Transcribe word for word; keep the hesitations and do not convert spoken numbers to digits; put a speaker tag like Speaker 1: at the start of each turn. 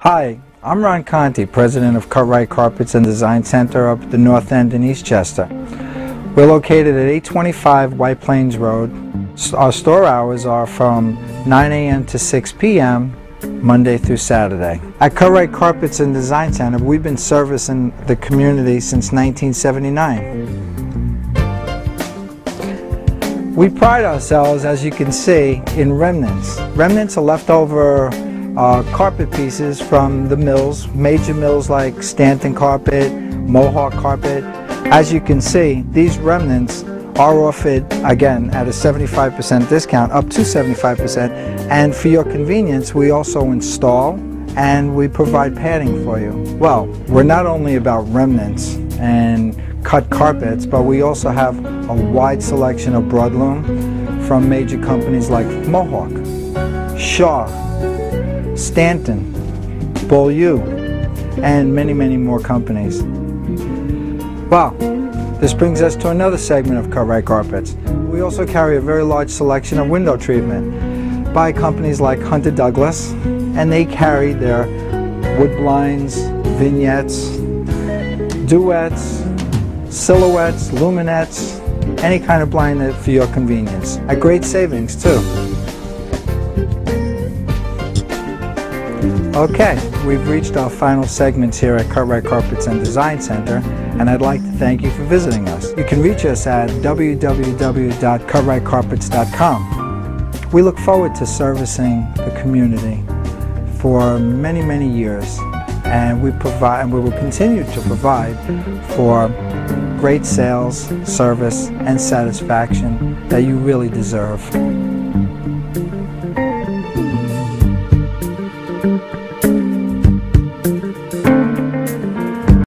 Speaker 1: Hi, I'm Ron Conti, President of Cut-Rite Carpets and Design Center up at the North End in Eastchester. We're located at eight twenty-five White Plains Road. Our store hours are from nine A M to six P M Monday through Saturday. At Cut-Rite Carpets and Design Center, we've been servicing the community since nineteen seventy-nine. We pride ourselves, as you can see, in remnants. Remnants are leftover uh, carpet pieces from the mills, major mills like Stanton Carpet, Mohawk Carpet. As you can see, these remnants are offered, again, at a seventy-five percent discount, up to seventy-five percent. And for your convenience, we also install and we provide padding for you. Well, we're not only about remnants and cut carpets, but we also have a wide selection of broadloom from major companies like Mohawk, Shaw, Stanton, Beaulieu, and many, many more companies. Well, this brings us to another segment of Cut-Rite Carpets. We also carry a very large selection of window treatment by companies like Hunter Douglas, and they carry their wood blinds, vignettes, duets, silhouettes, luminettes, any kind of blind for your convenience, at great savings too. Okay, we've reached our final segments here at Cut-Rite Carpets and Design Center, and I'd like to thank you for visiting us. You can reach us at w w w dot cut rite carpets dot com. We look forward to servicing the community for many, many years, and we provide, and we will continue to provide for great sales, service, and satisfaction that you really deserve.